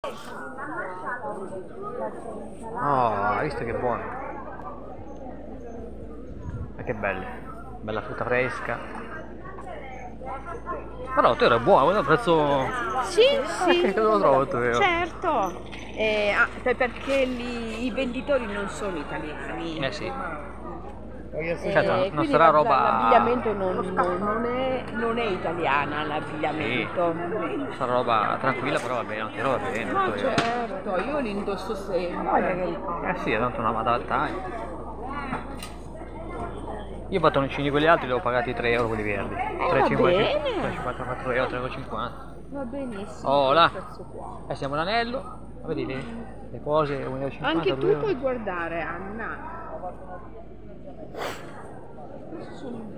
Oh, hai visto che buono? Ma che belle, bella frutta fresca. Però tu era buono, un prezzo... Sì, sì, Dove lo trovo tu, vero? certo. Perché lì i venditori non sono italiani. Eh sì. Certo, non quindi sarà roba... l'abbigliamento non è italiana, l'abbigliamento. Sì, sarà roba tranquilla, però va bene, anche roba bene. Ma tutto bene. certo, io li indosso sempre. Eh sì, è tanto una madattaglia. Io i battoncini quelli altri li ho pagati 3 euro quelli verdi. Va bene. 3,54 euro, 3,50 euro. Va benissimo. Oh là, questo qua. siamo l'anello, vedi le cose, 1,50 euro. Anche 2 tu euro. puoi guardare, Anna. Questi sono in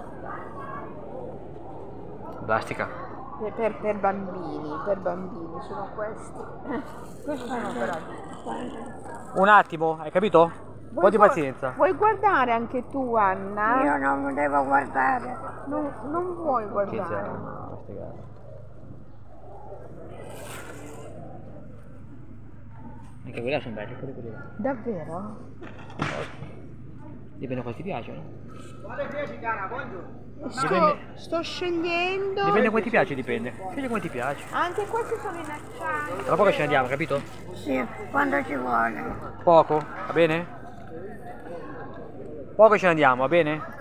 plastica. Plastica. Per bambini, sono questi. Questi sono per adulti. Un attimo, hai capito? Un po' di pazienza. Vuoi guardare anche tu, Anna? Io non devo guardare. Non vuoi guardare. Anche quelle sono belle, quelle là. Davvero? Dipende quali ti piacciono. Sto scegliendo. Dipende come ti piace, dipende. Scegli come ti piace. Anche questi sono in acciaio. Tra poco ce ne andiamo, capito? Sì, quando ci vuole. Poco, va bene? Poco ce ne andiamo, va bene?